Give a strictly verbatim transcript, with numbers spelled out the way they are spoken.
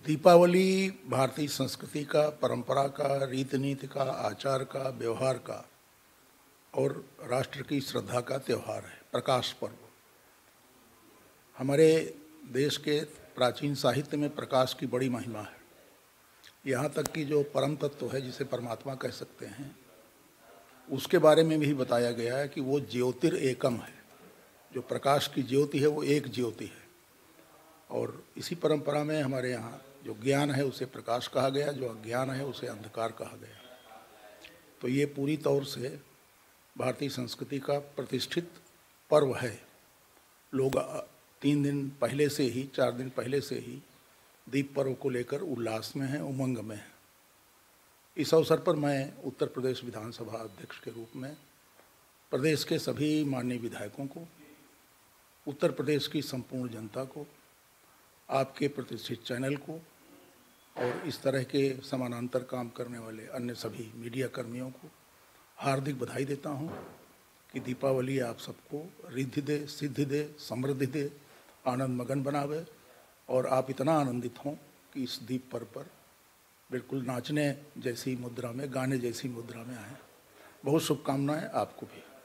दीपावली भारतीय संस्कृति का, परंपरा का, रीति नीति का, आचार का, व्यवहार का और राष्ट्र की श्रद्धा का त्यौहार है, प्रकाश पर्व। हमारे देश के प्राचीन साहित्य में प्रकाश की बड़ी महिमा है। यहाँ तक कि जो परम तत्व है, जिसे परमात्मा कह सकते हैं, उसके बारे में भी बताया गया है कि वो ज्योतिर एकम है। जो प्रकाश की ज्योति है वो एक ज्योति है। और इसी परंपरा में हमारे यहाँ जो ज्ञान है उसे प्रकाश कहा गया, जो अज्ञान है उसे अंधकार कहा गया। तो ये पूरी तौर से भारतीय संस्कृति का प्रतिष्ठित पर्व है। लोग तीन दिन पहले से ही, चार दिन पहले से ही दीप पर्व को लेकर उल्लास में हैं, उमंग में हैं। इस अवसर पर मैं उत्तर प्रदेश विधानसभा अध्यक्ष के रूप में प्रदेश के सभी माननीय विधायकों को, उत्तर प्रदेश की संपूर्ण जनता को, आपके प्रतिष्ठित चैनल को और इस तरह के समानांतर काम करने वाले अन्य सभी मीडिया कर्मियों को हार्दिक बधाई देता हूं कि दीपावली आप सबको रिद्धि दे, सिद्धि दे, समृद्धि दे, आनंद मगन बनावे और आप इतना आनंदित हों कि इस दीप पर्व पर बिल्कुल नाचने जैसी मुद्रा में, गाने जैसी मुद्रा में आएँ। बहुत शुभकामनाएं आपको भी।